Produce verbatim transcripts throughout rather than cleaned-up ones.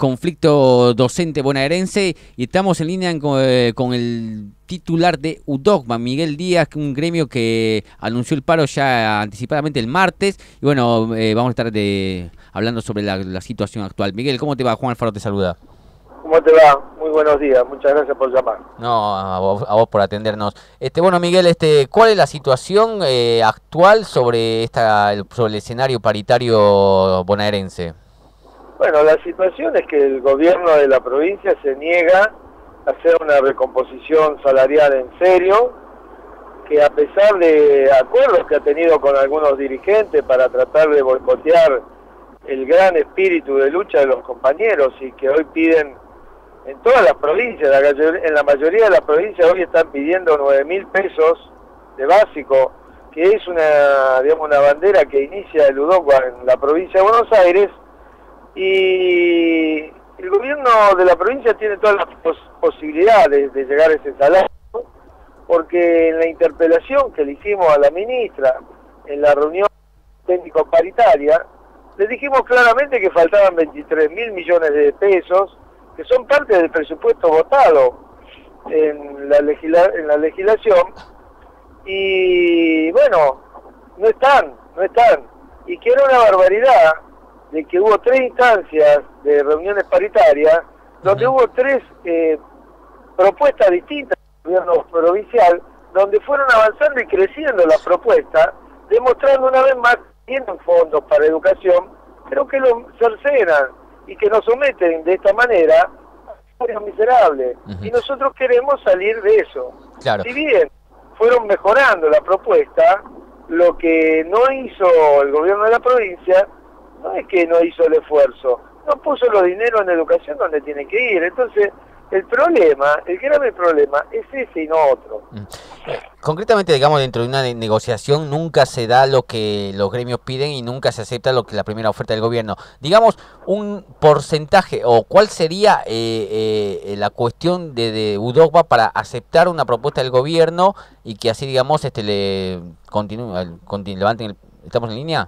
conflicto docente bonaerense y estamos en línea con, eh, con el titular de UDOCBA, Miguel Díaz, un gremio que anunció el paro ya anticipadamente el martes y bueno, eh, vamos a estar de, hablando sobre la, la situación actual. Miguel, ¿cómo te va? Juan Alfaro te saluda. ¿Cómo te va? Muy buenos días, muchas gracias por llamar. No, a vos, a vos por atendernos. Este, bueno, Miguel, este, ¿cuál es la situación eh, actual sobre esta, el, sobre el escenario paritario bonaerense? Bueno, la situación es que el gobierno de la provincia se niega a hacer una recomposición salarial en serio, que a pesar de acuerdos que ha tenido con algunos dirigentes para tratar de boicotear el gran espíritu de lucha de los compañeros y que hoy piden en todas las provincias, en la mayoría de las provincias hoy están pidiendo nueve mil pesos de básico, que es una, digamos, una bandera que inicia el UDOCBA en la provincia de Buenos Aires, y el gobierno de la provincia tiene todas las pos posibilidades de llegar a ese salario, porque en la interpelación que le hicimos a la ministra en la reunión técnico paritaria, le dijimos claramente que faltaban veintitrés mil millones de pesos, que son parte del presupuesto votado en la, legisla en la legislación, y bueno, no están, no están, y que era una barbaridad de que hubo tres instancias de reuniones paritarias, donde uh-huh. hubo tres eh, propuestas distintas del gobierno provincial, donde fueron avanzando y creciendo las propuestas, demostrando una vez más que tienen fondos para educación, pero que lo cercenan y que nos someten de esta manera a un miserable. Uh-huh. Y nosotros queremos salir de eso. Claro. Si bien fueron mejorando la propuesta, lo que no hizo el gobierno de la provincia no es que no hizo el esfuerzo, no puso los dineros en educación donde tiene que ir. Entonces, el problema, el grave problema es ese y no otro. Concretamente, digamos, dentro de una negociación nunca se da lo que los gremios piden y nunca se acepta lo que la primera oferta del gobierno. Digamos, un porcentaje, o cuál sería eh, eh, la cuestión de, de UDOCBA para aceptar una propuesta del gobierno y que así, digamos, este le continúe, continúe, levanten el... ¿Estamos en línea?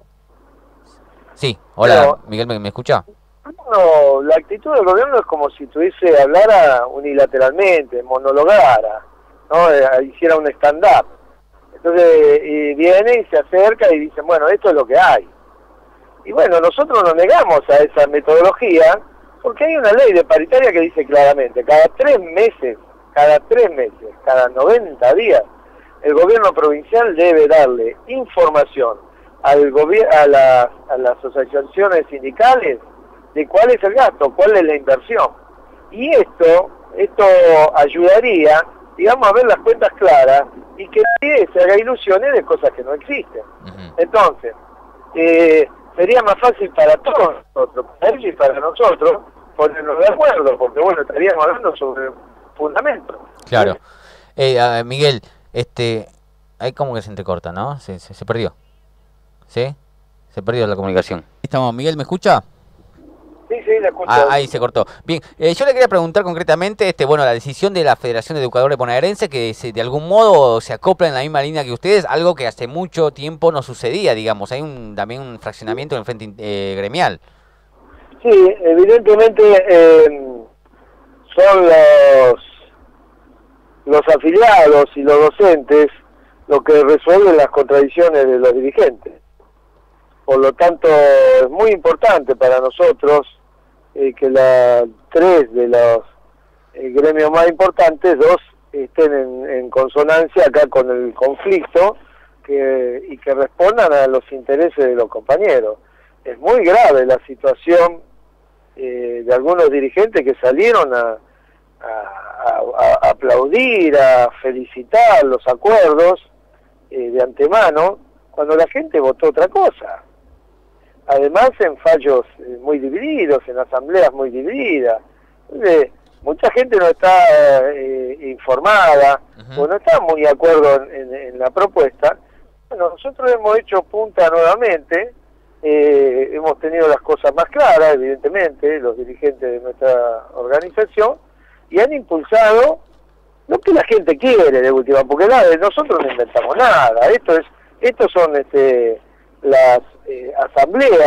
Sí, hola, pero, Miguel, ¿me, me escucha? No, la actitud del gobierno es como si tuviese, hablara unilateralmente, monologara, ¿no? Eh, hiciera un stand-up. Entonces y viene y se acerca y dice, bueno, esto es lo que hay. Y bueno, nosotros nos negamos a esa metodología porque hay una ley de paritaria que dice claramente, cada tres meses, cada tres meses, cada noventa días, el gobierno provincial debe darle información al gobierno, a, la, a las asociaciones sindicales de cuál es el gasto, cuál es la inversión. Y esto, esto ayudaría, digamos, a ver las cuentas claras y que nadie se haga ilusiones de cosas que no existen. Uh-huh. Entonces, eh, sería más fácil para todos nosotros, para ellos y para nosotros, ponernos de acuerdo, porque bueno, estaríamos hablando sobre fundamentos. Claro. ¿Sí? Eh, uh, Miguel, este, ahí como que se entrecorta, ¿no? Se, se, se perdió. ¿Sí? Se perdió la comunicación. Estamos, Miguel, ¿me escucha? Sí, sí, la escucho. Ah, ahí se cortó. Bien, eh, yo le quería preguntar concretamente, este, bueno, la decisión de la Federación de Educadores Bonaerense que se, de algún modo se acopla en la misma línea que ustedes, algo que hace mucho tiempo no sucedía, digamos, hay un, también un fraccionamiento en el frente eh, gremial. Sí, evidentemente eh, son los, los afiliados y los docentes los que resuelven las contradicciones de los dirigentes. Por lo tanto, es muy importante para nosotros eh, que las tres de los eh, gremios más importantes, dos estén en, en consonancia acá con el conflicto que, y que respondan a los intereses de los compañeros. Es muy grave la situación eh, de algunos dirigentes que salieron a, a, a, a aplaudir, a felicitar los acuerdos eh, de antemano, cuando la gente votó otra cosa. Además en fallos eh, muy divididos, en asambleas muy divididas. Entonces, mucha gente no está eh, informada, uh-huh. o no está muy de acuerdo en, en, en la propuesta. Bueno, nosotros hemos hecho punta nuevamente, eh, hemos tenido las cosas más claras, evidentemente, los dirigentes de nuestra organización, y han impulsado lo que la gente quiere de última, porque nada, nosotros no inventamos nada. Esto es, estos son este, las eh, asambleas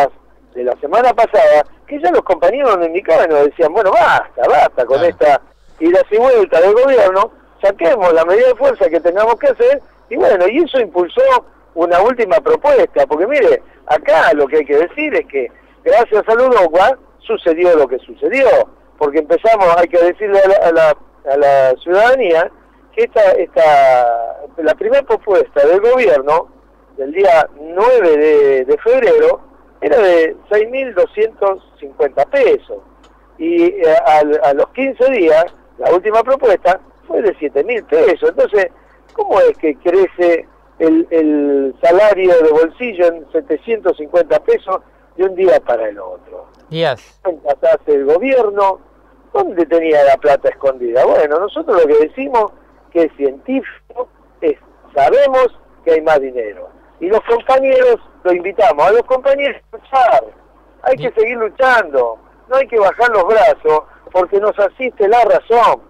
de la semana pasada, que ya los compañeros nos indicaban y nos decían, bueno, basta, basta con Claro. esta ida y vuelta del gobierno, saquemos la medida de fuerza que tengamos que hacer, y bueno, y eso impulsó una última propuesta, porque mire, acá lo que hay que decir es que gracias a Ludogua sucedió lo que sucedió, porque empezamos, hay que decirle a la, a la, a la ciudadanía que esta, esta, la primera propuesta del gobierno del día nueve de, de febrero era de seis mil doscientos cincuenta pesos, y eh, a, a los quince días la última propuesta fue de siete mil pesos. Entonces, ¿cómo es que crece el, el salario de bolsillo en setecientos cincuenta pesos de un día para el otro? Díaz. ¿Cuántas hace el gobierno? ¿Dónde tenía la plata escondida? Bueno, nosotros lo que decimos que es científico, es sabemos que hay más dinero. Y los compañeros, lo invitamos a los compañeros a luchar. Hay que seguir luchando, no hay que bajar los brazos, porque nos asiste la razón.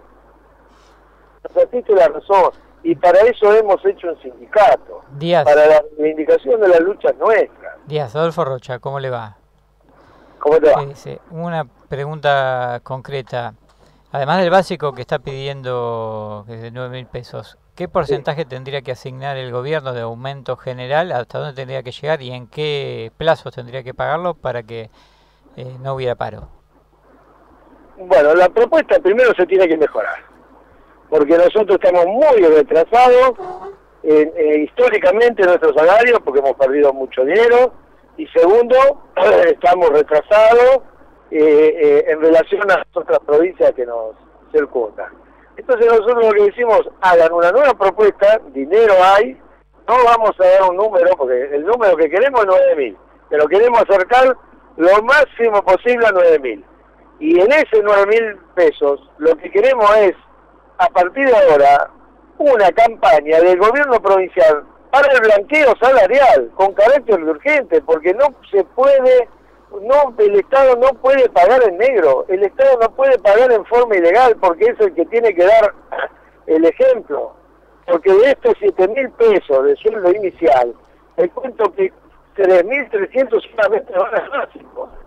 Nos asiste la razón. Y para eso hemos hecho un sindicato. Díaz. Para la reivindicación de las luchas nuestras. Díaz, Adolfo Rocha, ¿cómo le va? ¿Cómo te va? Sí, sí. Una pregunta concreta. Además del básico que está pidiendo que es de nueve mil pesos, ¿qué porcentaje sí. tendría que asignar el gobierno de aumento general? ¿Hasta dónde tendría que llegar y en qué plazos tendría que pagarlo para que eh, no hubiera paro? Bueno, la propuesta primero se tiene que mejorar, porque nosotros estamos muy retrasados eh, eh, históricamente en nuestros salarios, porque hemos perdido mucho dinero, y segundo, estamos retrasados eh, eh, en relación a las otras provincias que nos circundan. Entonces nosotros lo que decimos, hagan una nueva propuesta, dinero hay, no vamos a dar un número, porque el número que queremos es nueve mil, pero queremos acercar lo máximo posible a nueve mil. Y en ese nueve mil pesos, lo que queremos es, a partir de ahora, una campaña del gobierno provincial para el blanqueo salarial, con carácter urgente, porque no se puede, no el Estado no puede pagar en negro, el Estado no puede pagar en forma ilegal, porque es el que tiene que dar el ejemplo. Porque de estos siete mil pesos de sueldo inicial, te cuento que tres mil trescientos solamente van a básicos.